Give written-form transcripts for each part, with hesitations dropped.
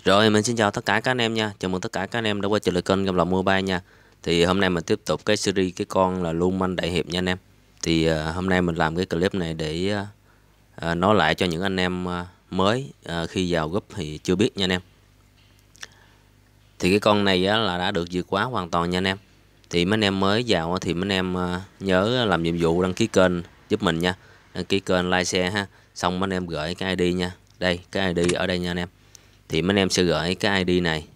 Rồi mình xin chào tất cả các anh em nha. Chào mừng tất cả các anh em đã quay trở lại kênh Game Lộc Mobile nha. Thì hôm nay mình tiếp tục cái series cái con là Lưu Manh Đại Hiệp nha anh em. Thì hôm nay mình làm cái clip này để nói lại cho những anh em mới khi vào group thì chưa biết nha anh em. Thì cái con này là đã được vượt quá hoàn toàn nha anh em. Thì mấy anh em mới vào thì mấy anh em nhớ làm nhiệm vụ đăng ký kênh giúp mình nha. Đăng ký kênh, like, share ha. Xong mấy anh em gửi cái ID nha. Đây, cái ID ở đây nha anh em. Thì mấy anh em sẽ gửi cái ID này.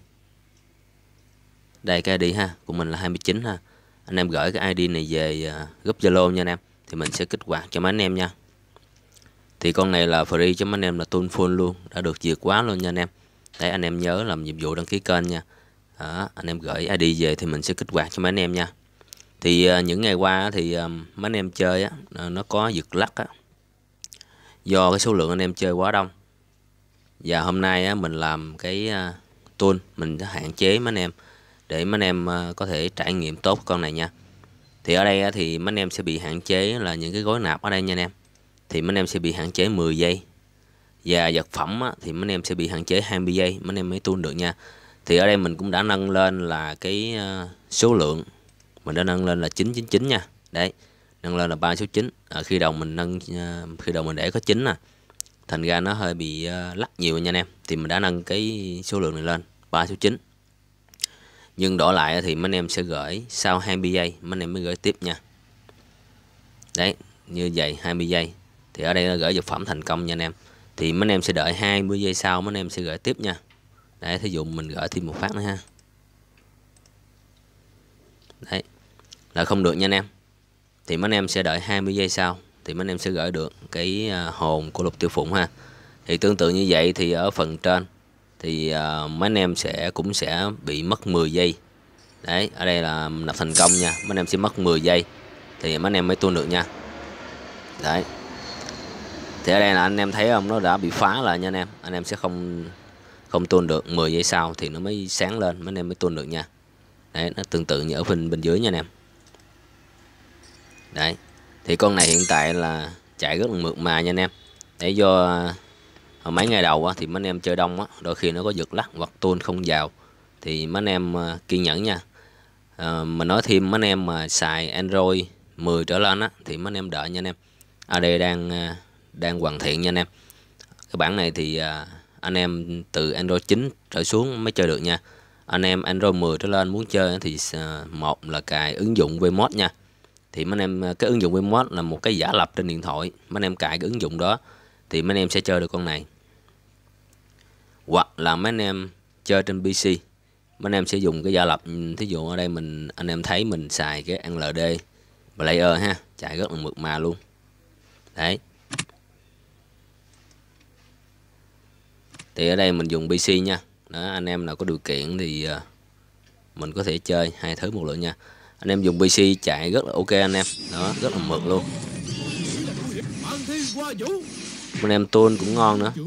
Đây cái ID ha, của mình là 29 ha. Anh em gửi cái ID này về group Zalo nha anh em. Thì mình sẽ kích hoạt cho mấy anh em nha. Thì con này là free cho mấy anh em, là full full luôn, đã được vượt quá luôn nha anh em. Đấy, anh em nhớ làm nhiệm vụ đăng ký kênh nha. Đó, anh em gửi ID về thì mình sẽ kích hoạt cho mấy anh em nha. Thì những ngày qua thì mấy anh em chơi á, nó có giật lắc á. Do cái số lượng anh em chơi quá đông. Và hôm nay á, mình làm cái tool mình hạn chế mấy anh em để mấy anh em có thể trải nghiệm tốt con này nha. Thì ở đây á, thì mấy anh em sẽ bị hạn chế là những cái gói nạp ở đây nha anh em. Thì mấy anh em sẽ bị hạn chế 10 giây. Và vật phẩm á, thì mấy anh em sẽ bị hạn chế 20 giây mấy anh em mới tool được nha. Thì ở đây mình cũng đã nâng lên là cái số lượng mình đã nâng lên là 999 nha. Đấy, nâng lên là 3 số 9. Khi đầu mình khi đầu mình để có 9 nè. Thành ra nó hơi bị lắc nhiều nha anh em. Thì mình đã nâng cái số lượng này lên 3 số 9. Nhưng đổi lại thì mấy anh em sẽ gửi sau 20 giây mấy anh em mới gửi tiếp nha. Đấy, như vậy 20 giây. Thì ở đây là gửi vật phẩm thành công nha anh em. Thì mấy anh em sẽ đợi 20 giây sau mấy anh em sẽ gửi tiếp nha. Đấy, thí dụ mình gửi thêm một phát nữa ha. Đấy, là không được nha anh em. Thì mấy anh em sẽ đợi 20 giây sau thì mấy anh em sẽ gửi được cái hồn của Lục Tiểu Phụng ha. Thì tương tự như vậy thì ở phần trên thì mấy anh em cũng sẽ bị mất 10 giây. Đấy, ở đây là nạp thành công nha. Mấy anh em sẽ mất 10 giây thì mấy anh em mới tuôn được nha. Đấy. Thì ở đây là anh em thấy không, nó đã bị phá lại nha anh em. Anh em sẽ không tuôn được 10 giây sau thì nó mới sáng lên, mấy anh em mới tuôn được nha. Đấy, nó tương tự như ở phần bên dưới nha anh em. Đấy. Thì con này hiện tại là chạy rất là mượt mà nha anh em. Để do mấy ngày đầu á, thì mấy anh em chơi đông á, đôi khi nó có giật lắc hoặc tuôn không vào thì mấy anh em kiên nhẫn nha. Mình nói thêm mấy anh em mà xài Android 10 trở lên á thì mấy anh em đợi nha anh em. AD đang hoàn thiện nha anh em. Cái bản này thì anh em từ Android 9 trở xuống mới chơi được nha. Anh em Android 10 trở lên muốn chơi thì một là cài ứng dụng VMod nha. Thì mấy anh em cái ứng dụng VMod là một cái giả lập trên điện thoại. Mấy anh em cài cái ứng dụng đó thì mấy anh em sẽ chơi được con này. Hoặc là mấy anh em chơi trên PC, mấy anh em sẽ dùng cái giả lập. Thí dụ ở đây anh em thấy mình xài cái NLD Player ha, chạy rất là mượt mà luôn. Đấy. Thì ở đây mình dùng PC nha. Đó, anh em nào có điều kiện thì mình có thể chơi hai thứ một lượt nha. Anh em dùng PC chạy rất là ok anh em. Đó, rất là mượt luôn. Anh em tuôn cũng ngon nữa.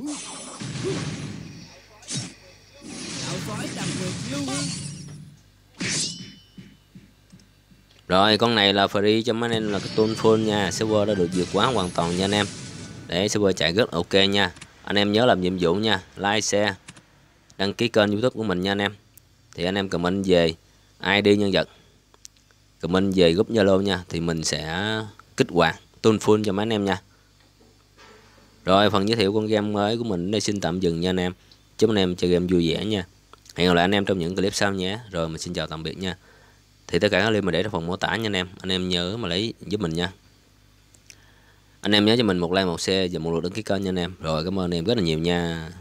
Rồi con này là free cho mấy anh em, là cái tuôn full nha. Server đã được vượt quá hoàn toàn nha anh em. Để server chạy rất ok nha. Anh em nhớ làm nhiệm vụ nha, like, share, đăng ký kênh YouTube của mình nha anh em. Thì anh em comment về ID nhân vật, comment về group Zalo nha, thì mình sẽ kích hoạt tuôn full cho mấy anh em nha. Rồi phần giới thiệu con game mới của mình đây xin tạm dừng nha anh em. Chúc anh em chơi game vui vẻ nha. Hẹn gặp lại anh em trong những clip sau nhé. Rồi mình xin chào tạm biệt nha. Thì tất cả các link mình để trong phần mô tả nha anh em. Anh em nhớ mà lấy giúp mình nha. Anh em nhớ cho mình một like, một share và một lượt đăng ký kênh nha anh em. Rồi cảm ơn anh em rất là nhiều nha.